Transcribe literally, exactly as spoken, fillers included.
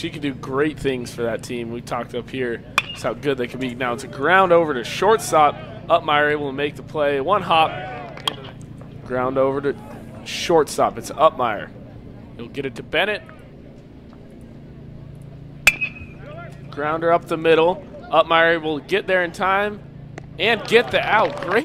She can do great things for that team. We talked up here just how good they can be. Now it's a ground over to shortstop. Upmeyer able to make the play. One hop. Ground over to shortstop. It's Upmeyer. He'll get it to Bennett. Grounder up the middle. Upmeyer will get there in time and get the out. Great.